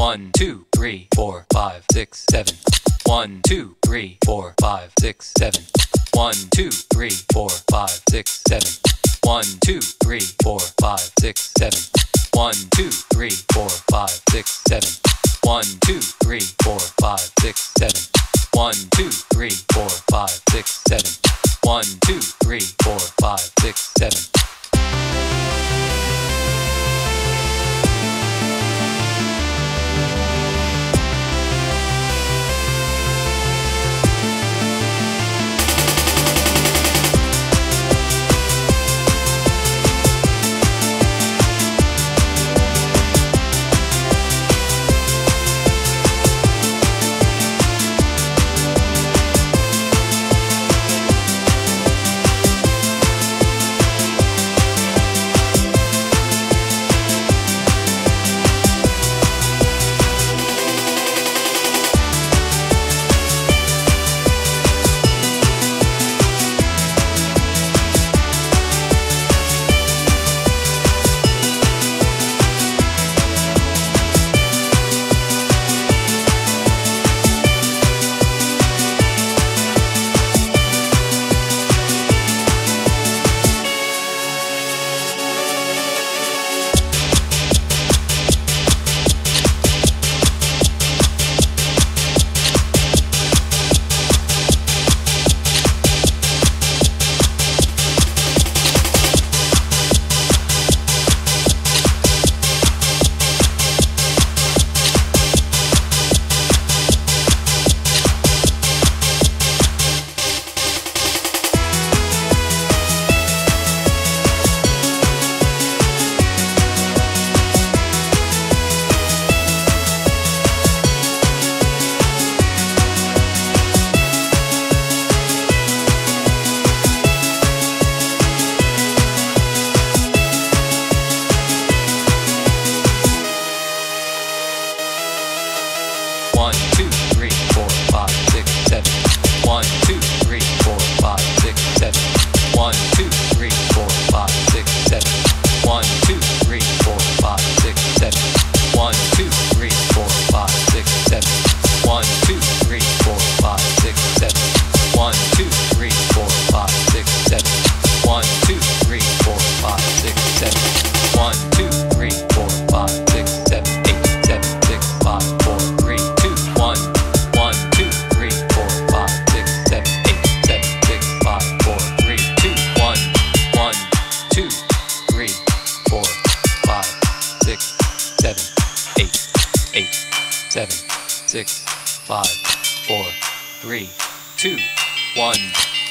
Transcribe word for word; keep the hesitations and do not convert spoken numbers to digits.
One, two, three, four, five, six, seven. One, two, three, four, five, six, seven. One, two, three, four, five, six, seven. One, two, three, four, five, six, seven. One, two, three, four, five, six, seven. One, two, three, four, five, six, seven. One, two, three, four, five, six, seven. One, two, three, four, five, six, seven. Seven, six, five, four, three, two, one.